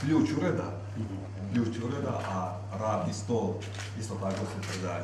ključ ureda, a radni stol isto tako se predaje.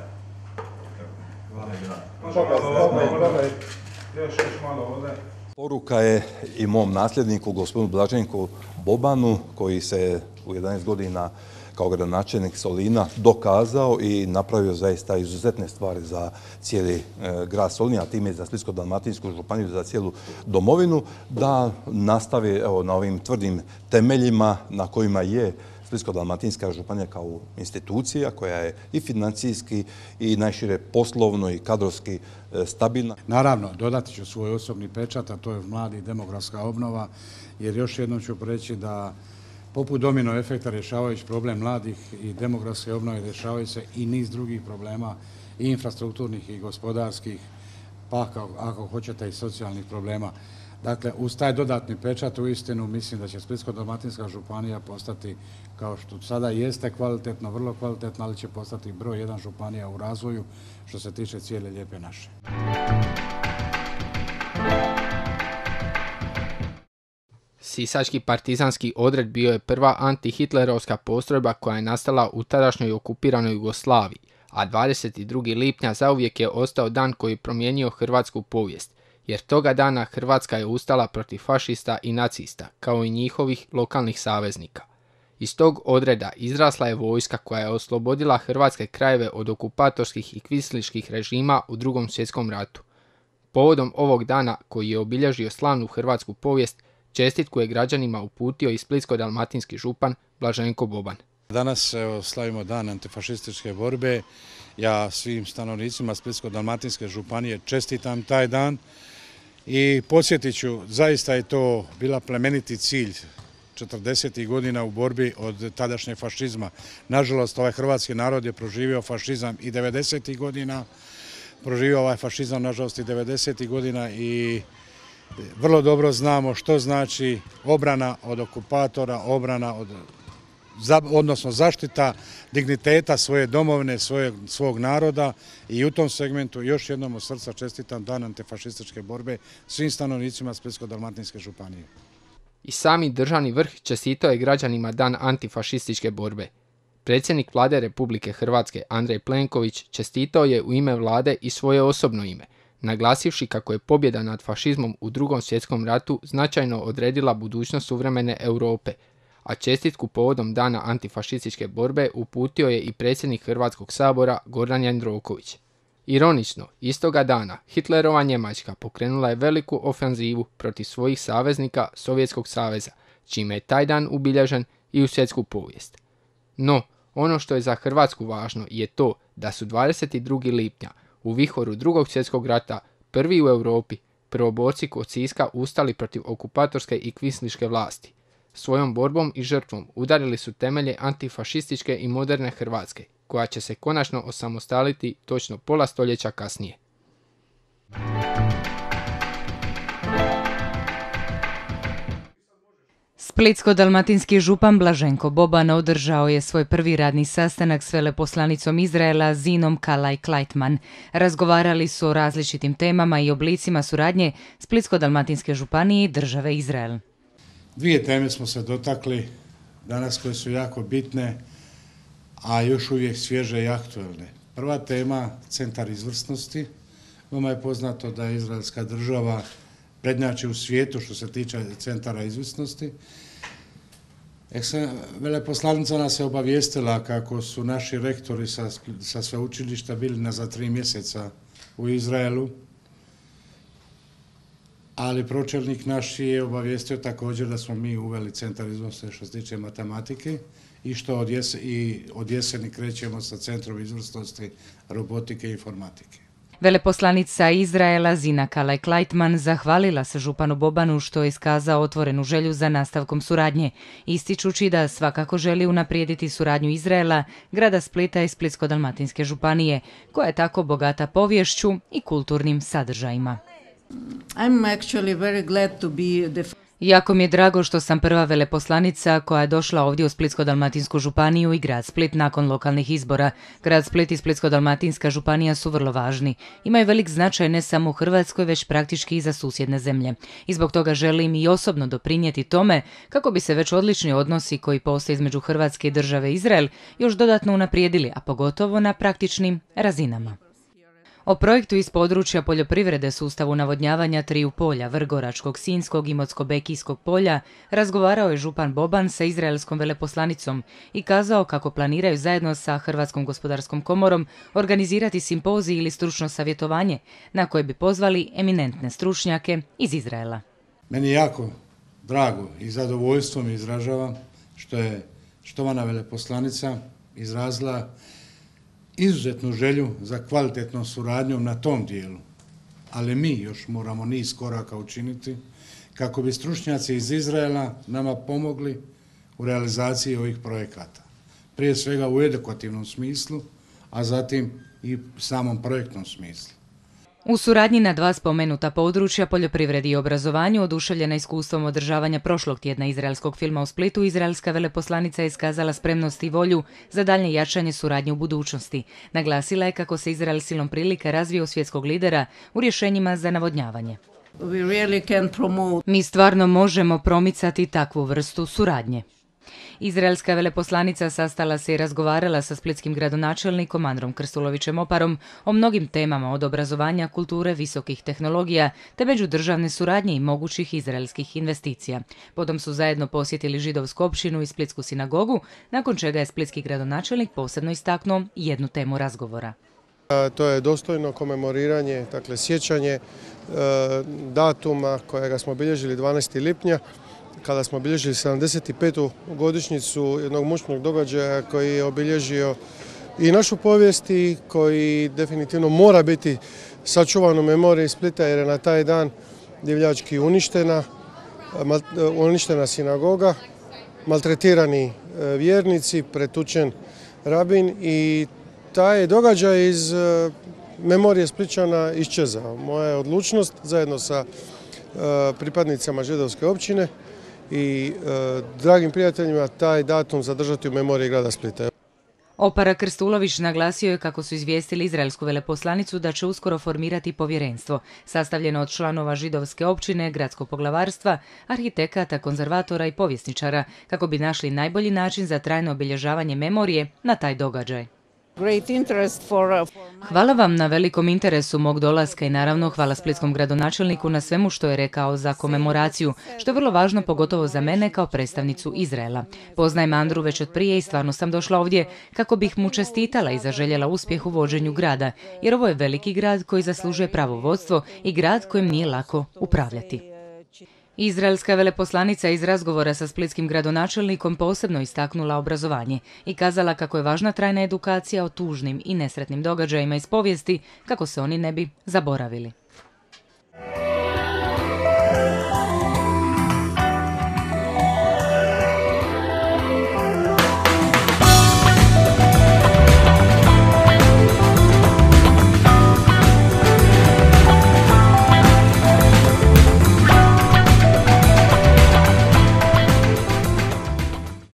Poruka je i mom nasljedniku, gospodinu Blaženku Bobanu, koji se u 11 godina kao gradonačelnik Solina dokazao i napravio zaista izuzetne stvari za cijeli grad Solin, a time i za Splitsko-dalmatinsku županiju, za cijelu domovinu, da nastavi na ovim tvrdim temeljima na kojima je Splitsko-dalmatinska županija kao institucija koja je i financijski i najšire poslovno i kadrovski stabilna. Naravno, dodati ću svoj osobni pečat, a to je mladi demografska obnova, jer još jednom ću reći da poput domino efekta rješavajući problem mladih i demografske obnove rješavaju se i niz drugih problema i infrastrukturnih i gospodarskih, pa ako hoćete i socijalnih problema. Dakle, uz taj dodatni pečat uistinu mislim da će Splitsko-dalmatinska županija postati, kao što sada jeste kvalitetno, vrlo kvalitetno, ali će postati broj 1 županija u razvoju što se tiče cijele lijepe naše. Sisački partizanski odred bio je prva antihitlerovska postrojba koja je nastala u tadašnjoj okupiranoj Jugoslaviji, a 22. lipnja zauvijek je ostao dan koji je promijenio hrvatsku povijest, jer toga dana Hrvatska je ustala protiv fašista i nacista, kao i njihovih lokalnih saveznika. Iz tog odreda izrasla je vojska koja je oslobodila hrvatske krajeve od okupatorskih i kvislinških režima u Drugom svjetskom ratu. Povodom ovog dana, koji je obilježio slavnu hrvatsku povijest, čestitku je građanima uputio i splitsko-dalmatinski župan Blaženko Boban. Danas slavimo dan antifašističke borbe. Ja svim stanovnicima Splitsko-dalmatinske županije čestitam taj dan i podsjetit ću, zaista je to bila plemeniti cilj 40. godina u borbi od tadašnjeg fašizma. Nažalost, ovaj hrvatski narod je proživio fašizam i 90. godina, proživio ovaj fašizam nažalost i 90. godina i vrlo dobro znamo što znači obrana od okupatora, obrana odnosno zaštita digniteta svoje domovine, svog naroda i u tom segmentu još jednom od srca čestitam dan antifašističke borbe svim stanovnicima Splitsko-dalmatinske županije. I sami državni vrh čestitao je građanima dan antifašističke borbe. Predsjednik Vlade Republike Hrvatske Andrej Plenković čestitao je u ime Vlade i svoje osobno ime, naglasivši kako je pobjeda nad fašizmom u Drugom svjetskom ratu značajno odredila budućnost suvremene Europe, a čestitku povodom dana antifašističke borbe uputio je i predsjednik Hrvatskog sabora Gordan Jandroković. Ironično, istoga dana Hitlerova Njemačka pokrenula je veliku ofenzivu protiv svojih saveznika Sovjetskog saveza, čime je taj dan ubilježen i u svjetsku povijest. No, ono što je za Hrvatsku važno je to da su 22. lipnja u vihoru Drugog svjetskog rata prvi u Europi prvoborci kod Siska ustali protiv okupatorske i kvislinške vlasti. Svojom borbom i žrtvom udarili su temelje antifašističke i moderne Hrvatske, koja će se konačno osamostaliti točno pola stoljeća kasnije. Splitsko-dalmatinski župan Blaženko Boban održao je svoj prvi radni sastanak s veleposlanicom Izraela Zinom Kalaj-Klajtman. Razgovarali su o različitim temama i oblicima suradnje Splitsko-dalmatinske županije i države Izrael. Dvije teme smo se dotakli danas koje su jako bitne, a još uvijek svježe i aktuelne. Prva tema, centar izvrsnosti. Vama je poznato da je izraelska država prednjači u svijetu što se tiče centara izvrsnosti. Veleposlanica nas je obavijestila kako su naši rektori sa sveučilišta bili za 3 mjeseca u Izraelu, ali pročelnik naš je obavijestio također da smo mi uveli centar izvrsnosti što se tiče matematike i što od jeseni krećemo sa centrom izvrsnosti robotike i informatike. Veleposlanica Izraela Zina Kalaj-Klajtman zahvalila se županu Bobanu što je iskazao otvorenu želju za nastavkom suradnje, ističući da svakako želi unaprijediti suradnju Izraela, grada Splita i Splitsko-dalmatinske županije, koja je tako bogata poviješću i kulturnim sadržajima. Jako mi je drago što sam prva veleposlanica koja je došla ovdje u Splitsko-dalmatinsku županiju i grad Split nakon lokalnih izbora. Grad Split i Splitsko-dalmatinska županija su vrlo važni. Imaju velik značaj ne samo u Hrvatskoj, već praktički i za susjedne zemlje. I zbog toga želim i osobno doprinijeti tome kako bi se već odlični odnosi koji postoje između Hrvatske i države Izrael još dodatno unaprijedili, a pogotovo na praktičnim razinama. O projektu iz područja poljoprivrede sustavu navodnjavanja triju polja, Vrgoračkog, Sinjskog i Imotsko-Bekijskog polja, razgovarao je župan Boban sa izraelskom veleposlanicom i kazao kako planiraju zajedno sa Hrvatskom gospodarskom komorom organizirati simpozij ili stručno savjetovanje na koje bi pozvali eminentne stručnjake iz Izraela. Meni je jako drago i zadovoljstvo mi izražavam što je štovana veleposlanica izrazila izuzetnu želju za kvalitetnom suradnjom na tom dijelu, ali mi još moramo niz koraka učiniti kako bi stručnjaci iz Izraela nama pomogli u realizaciji ovih projekata. Prije svega u edukativnom smislu, a zatim i u samom projektnom smislu. U suradnji na dva spomenuta područja, poljoprivredi i obrazovanju, oduševljena iskustvom održavanja prošlog tjedna izraelskog filma u Splitu, izraelska veleposlanica je iskazala spremnost i volju za daljnje jačanje suradnje u budućnosti. Naglasila je kako se Izrael silom prilika razvio svjetskog lidera u rješenjima za navodnjavanje. Mi stvarno možemo promicati takvu vrstu suradnje. Izraelska veleposlanica sastala se i razgovarala sa splitskim gradonačelnikom Androm Krstulovićem Oparom o mnogim temama od obrazovanja, kulture, visokih tehnologija te međudržavne suradnje i mogućih izraelskih investicija. Potom su zajedno posjetili židovsku općinu i splitsku sinagogu, nakon čega je splitski gradonačelnik posebno istaknuo jednu temu razgovora. To je dostojno komemoriranje, dakle sjećanje datuma kojega smo obilježili 12. lipnja, kada smo obilježili 75. godišnjicu jednog mučnog događaja koji je obilježio i našu povijest i koji definitivno mora biti sačuvan u memoriji Splita, jer je na taj dan divljački uništena sinagoga, maltretirani vjernici, pretučen rabin i taj događaj iz memorije Splićana iščezao. Moja je odlučnost zajedno sa pripadnicama židovske općine i dragim prijateljima taj datum zadržati u memoriji grada Splita. Opara Krstulović naglasio je kako su izvijestili izraelsku veleposlanicu da će uskoro formirati povjerenstvo, sastavljeno od članova židovske općine, gradskog poglavarstva, arhitekata, konzervatora i povjesničara, kako bi našli najbolji način za trajno obilježavanje memorije na taj događaj. Hvala vam na velikom interesu mog dolaska i naravno hvala splitskom gradonačelniku na svemu što je rekao za komemoraciju, što je vrlo važno pogotovo za mene kao predstavnicu Izraela. Poznajem Andru već od prije i stvarno sam došla ovdje kako bih mu čestitala i zaželjela uspjeh u vođenju grada, jer ovo je veliki grad koji zaslužuje pravo vodstvo i grad kojem nije lako upravljati. Izraelska veleposlanica iz razgovora sa splitskim gradonačelnikom posebno istaknula obrazovanje i kazala kako je važna trajna edukacija o tužnim i nesretnim događajima iz povijesti kako se oni ne bi zaboravili.